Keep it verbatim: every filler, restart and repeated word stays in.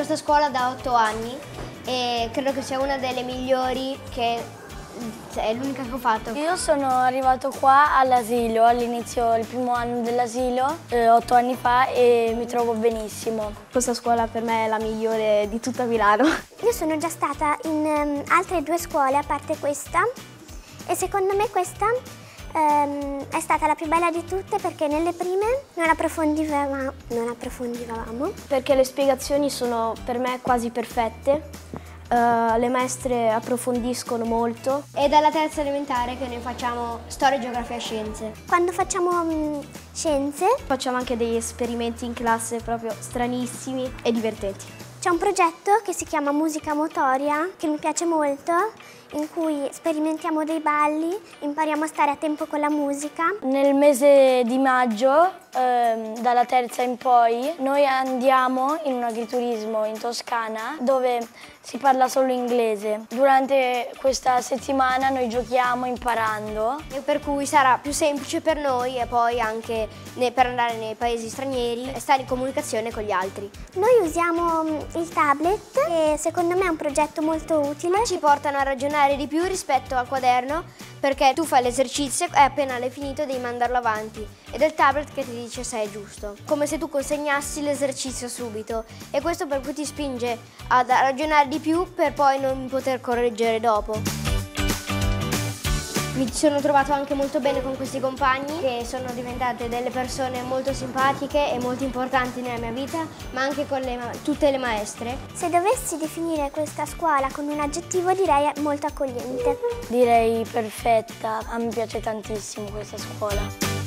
questa scuola da otto anni e credo che sia una delle migliori, che è l'unica che ho fatto. Io sono arrivato qua all'asilo, all'inizio, il primo anno dell'asilo, eh, otto anni fa, e mi trovo benissimo. Questa scuola per me è la migliore di tutta Milano. Io sono già stata in um, altre due scuole a parte questa e secondo me questa um, è stata la più bella di tutte perché nelle prime non approfondivamo, non approfondivamo. Perché le spiegazioni sono per me quasi perfette. Uh, le maestre approfondiscono molto. È dalla terza elementare che noi facciamo storia, geografia e scienze. Quando facciamo um, scienze facciamo anche degli esperimenti in classe proprio stranissimi e divertenti. C'è un progetto che si chiama Musica Motoria, che mi piace molto, in cui sperimentiamo dei balli, impariamo a stare a tempo con la musica. Nel mese di maggio, ehm, dalla terza in poi, noi andiamo in un agriturismo in Toscana dove si parla solo inglese. Durante questa settimana noi giochiamo imparando. E per cui sarà più semplice per noi e poi anche per andare nei paesi stranieri e stare in comunicazione con gli altri. Noi usiamo il tablet e secondo me è un progetto molto utile. Ci portano a ragionare di più rispetto al quaderno perché tu fai l'esercizio e appena l'hai finito devi mandarlo avanti ed è il tablet che ti dice se è giusto, come se tu consegnassi l'esercizio subito e questo per cui ti spinge a ragionare di più per poi non poter correggere dopo. Mi sono trovato anche molto bene con questi compagni che sono diventate delle persone molto simpatiche e molto importanti nella mia vita, ma anche con le, tutte le maestre. Se dovessi definire questa scuola con un aggettivo direi molto accogliente. Direi perfetta, a me piace tantissimo questa scuola.